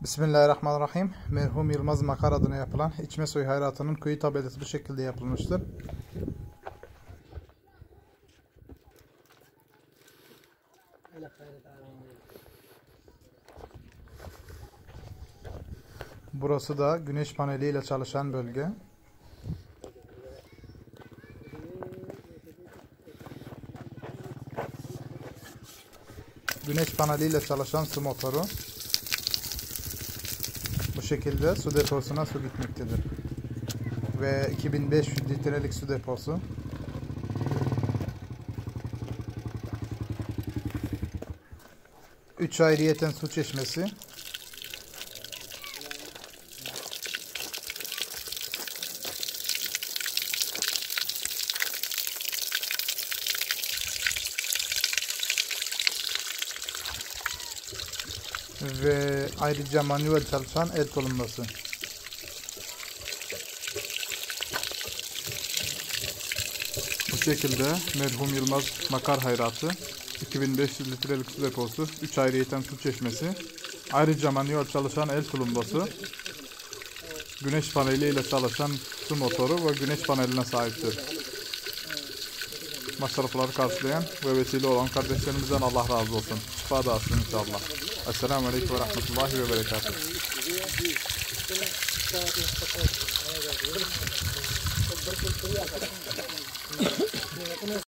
Bismillahirrahmanirrahim. Merhum Yılmaz Makar adına yapılan içme suyu hayratının kuyu tabelası bu şekilde yapılmıştır. Burası da güneş paneliyle çalışan bölge. Güneş paneliyle çalışan su motoru. Bu şekilde su deposuna su gitmektedir. Ve 2500 litrelik su deposu. Üç ayrıyeten su çeşmesi. Ve ayrıca manuel çalışan el tulumbası. Bu şekilde merhum Yılmaz Makar hayratı, 2500 litrelik su deposu, 3 ayrıyeten su çeşmesi, ayrıca manuel çalışan el tulumbası, güneş paneliyle çalışan su motoru ve güneş paneline sahiptir. Masrafları karşılayan ve vesile olan kardeşlerimizden Allah razı olsun. Şifa dağıtsın inşallah. Esselamu Aleyküm ve Rahmetullahi ve Berekatuhu.